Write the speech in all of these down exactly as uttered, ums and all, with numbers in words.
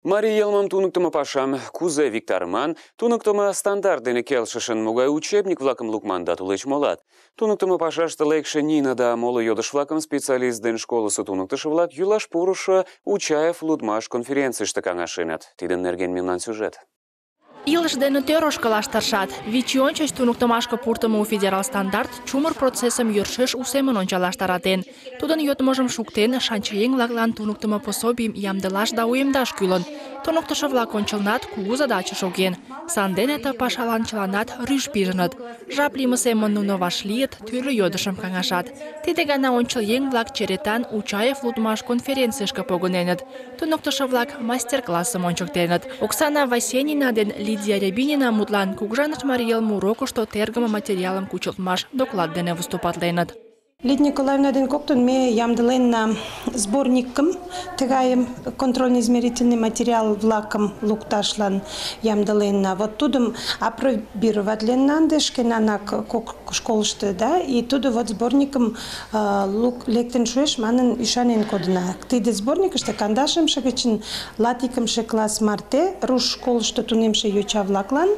Марий Елмам туныктымо пашам кузе виктарыман, туныктымо стандарт дене келшышын могай учебник-влакым лукманда тулеч молат. Туныктымо пашаште лекше Нина да моло йодыш-влакым специалист ден школысо туныктышо-влак йӱлаш пурышо Учаев лудмаш конференцийыште каҥашеныт. Тидын нерген мемнан сюжет. Илыш дене тӧр ошкылаш тыршат. Вич ий ончыч туныктымашке пуртымо у федерал стандарт чумыр процессым йӧршеш у семын ончалаш таратен. Тудын йодмыжым шуктен, шанчыеҥ-влаклан туныктымо пособийым ямдылаш да уэмдаш кӱлын. Туныктышо-влак ончылнат кугу задача шоген. Сандене ты пашалан чыланат рӱж пижыныт. Жап лийме семын нуно вашлийыт, тӱрлӧ йодышым каҥашат. Тиде гана ончылъеҥ-влак черетан Учаев лудмаш конференцийышке погыненыт. Туныктышо-влак мастер-классым ончыктеныт. Оксана Васенина ден Лидия Рябинина мутлан Кугыжаныш марий йылме урокышто тергыме материалым кучылтмаш доклад дене выступатленыт. Лидия Николаевна ден коктын ме ямдыленна сборникым, тыгайым контрольно-измерительный материал-влакым лукташлан ямдыленна. Вот тудым апробироватленна ынде шкенанак кок школышто, да, и тудо вот сборникым лук лектен шуэш манын ӱшанен кодына. Тиде сборникыште кандашымше гычын латикымше класс марте руш школышто тунемше йоча-влаклан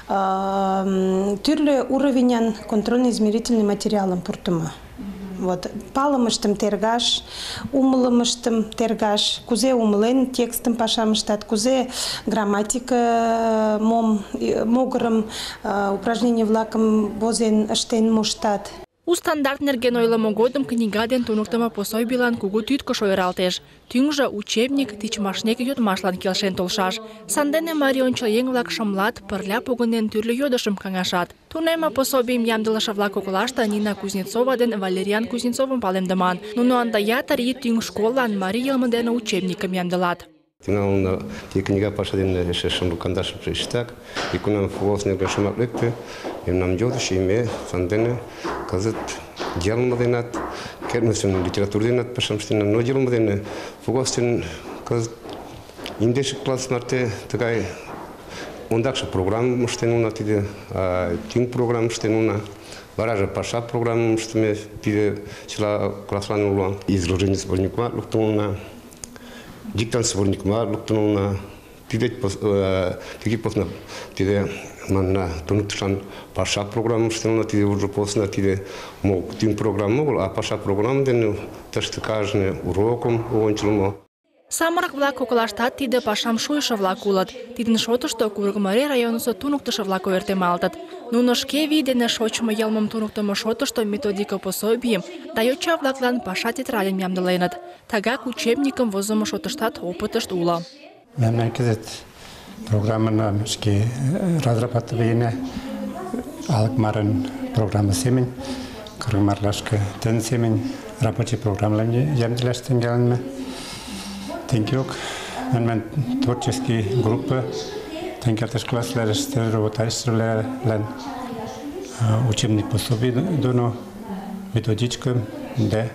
тӱрлӧ уровенян контрольно-измерительный материалым пуртымо. Вот, палымыштым тергаш, умылымыштым тергаш, кузе умылен текстым пашам ыштат, кузе грамматика мом могырым упражнение-влакым возен ыштен моштат. У стандарт нерген ойлымо годым книга ден туныктымо пособийлан кугу тӱткыш ойыралтеш. Тӱҥжӧ учебник тичмашнек йодмашлан келшен толшаш. Сандене марий ончылъеҥ-влак шымлат, пырля погынен тӱрлӧ йодышым каҥашат. Тунемме пособийым ямдылыше-влак коклаште Нина Кузнецова ден Валериан Кузнецовым палемдыман. Нуно ынде ятыр ий тӱҥ школлан марий йылме дене учебникым ямдылат. Тӱҥалын тиде книга паша дене эше шымлу кандашымше иштак, и кунам футбол нерген шомак лекте, мемнан йодыш, и ме сандене кызыт йылме денат, кернесин литература денат пашам ыштена, но йылме дене футболстен кызыт индеш класс марте тыгай ондакше программым ыштен улына, тиде тӱҥ программым ыштен улына. Вараже паша программым ыштыме, тиде чыла класслан уло. Изложение сборникымат луктын улына. Диктант сборникыма луктын улына. Тиде тиде посна тиде манна туныктышлан паша программым ыштен улына, тиде уже посна тиде мог тӱҥ программа огыл, а паша программа дене тыште кажне урокым ончылмо. Самырык-влак коклаштат тиде пашам шуйышо-влак улыт. Тидын шотышто Курыкмарий районысо туныктышо-влак ойыртемалтыт. Нуно шке вий дене шочмо йылмым туныктымо шотышто методика пособийым да йоча-влаклан паша тетрадьым ямдыленыт. Тыгак учебникым возымо шотыштат опытышт уло. Мемнан кызыт программаны шке разрабатывайына Алыкмарын программа семен, Кыргызмарлашка тен семен рабочий программаларны ямдылаштан келинме. Тенкиок, мен творческий группа, тенкиаташ класслар работающие учебник пособий доно методичка, да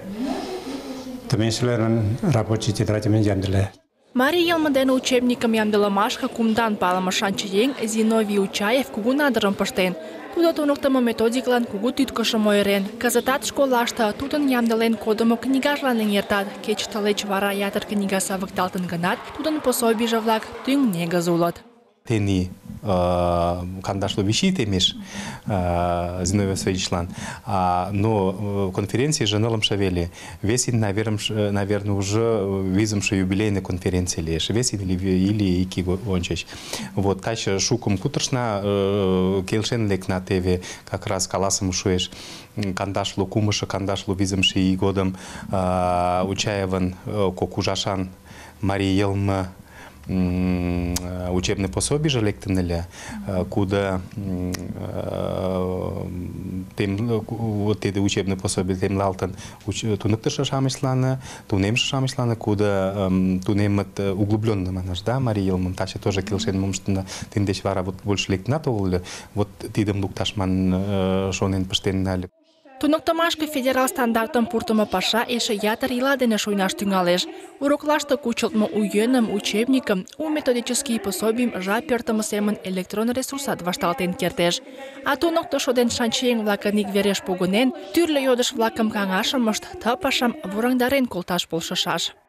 тменшелерн рабочий тетрадьмен ямдыле. Марий йылме дене учебникым ямдылымашке кумдан палыме шанчыеҥ Зиновий Учаев кугу надырым пыштен. Тудо туныктымо методиклан кугу тӱткышым ойырен. Кызытат школлаште тудын ямдылен кодымо книгажлан эҥертат. Кеч тылеч вара ятыр книга савыкталтын гынат, тудын пособийже-влак тӱҥ негыз улыт. Тени кандашло вещи темеш Зиновий Васильевичлан, но конференции журналом шавели. Весен, наверное, уже визымши юбилейной конференции лишь. Весен или ики вончеч. Вот таща шуком кутершна келшен лек на ТВ как раз каласом шуеш. Кандашло кумыша, кандашло визымши и годом Учаеван кокужашан Марий Елма учебный пособие же лектенеля, куда тем вот это учебное пособие тем лалтан туныктыша шамышланы, тунемша шамышланы, куда тунемат углубленно манаш, да, Марий Елмам тача тоже келшен мумштына тендеш вара вот больше лектнат олы, вот тидем лукташман шонен пыштеннали. Туныктымашке федерал стандартым пуртымо паша эше ятыр ийла дене шуйнаш тӱҥалеш. Уроклаште кучылтмо у йӧным, учебникым, у методический пособийым жап эртыме семын электрон ресурсат вашталтен кертеш. А туныктышо ден шанчыеҥ-влакын иквереш погынен, тӱрлӧ йодыш-влакым каҥашымышт ты пашам вораҥдарен колташ полшышаш.